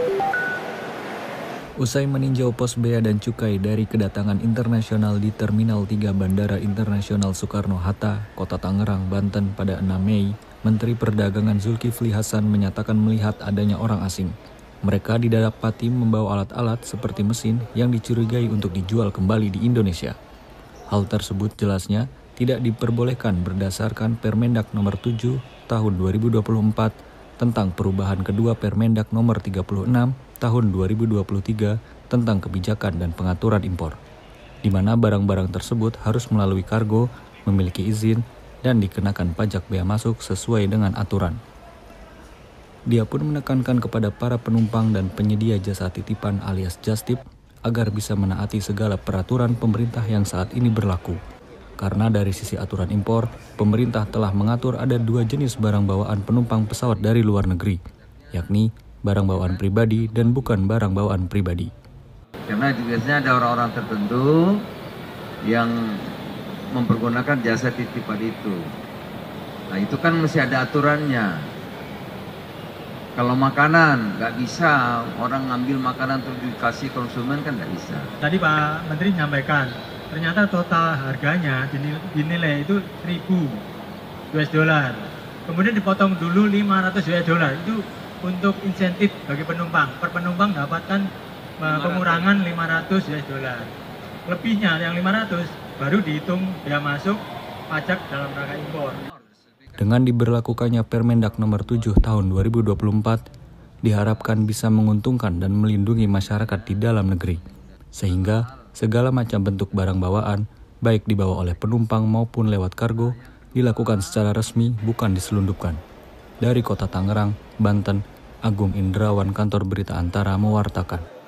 Usai meninjau pos bea dan cukai dari kedatangan internasional di Terminal 3 Bandara Internasional Soekarno-Hatta, Kota Tangerang, Banten pada 6 Mei, Menteri Perdagangan Zulkifli Hasan menyatakan melihat adanya orang asing. Mereka didapati membawa alat-alat seperti mesin yang dicurigai untuk dijual kembali di Indonesia. Hal tersebut jelasnya tidak diperbolehkan berdasarkan Permendak Nomor 7 Tahun 2024 tentang perubahan kedua Permendak Nomor 36 Tahun 2023 tentang kebijakan dan pengaturan impor, di mana barang-barang tersebut harus melalui kargo, memiliki izin, dan dikenakan pajak bea masuk sesuai dengan aturan. Dia pun menekankan kepada para penumpang dan penyedia jasa titipan alias Justip agar bisa menaati segala peraturan pemerintah yang saat ini berlaku. Karena dari sisi aturan impor, pemerintah telah mengatur ada 2 jenis barang bawaan penumpang pesawat dari luar negeri, yakni barang bawaan pribadi dan bukan barang bawaan pribadi. Karena biasanya ada orang-orang tertentu yang mempergunakan jasa titipan itu. Nah itu kan mesti ada aturannya. Kalau makanan nggak bisa, orang ngambil makanan untuk dikasih konsumen kan nggak bisa. Tadi Pak Menteri menyampaikan, ternyata total harganya dinilai itu 1.000 US dollar. Kemudian dipotong dulu 500 US dollar. Itu untuk insentif bagi penumpang. Per penumpang dapatkan pengurangan 500 US dollar. Lebihnya yang 500 baru dihitung bea masuk pajak dalam rangka impor. Dengan diberlakukannya Permendak Nomor 7 Tahun 2024, diharapkan bisa menguntungkan dan melindungi masyarakat di dalam negeri, sehingga segala macam bentuk barang bawaan, baik dibawa oleh penumpang maupun lewat kargo, dilakukan secara resmi bukan diselundupkan. Dari Kota Tangerang, Banten, Agung Indrawan, Kantor Berita Antara mewartakan.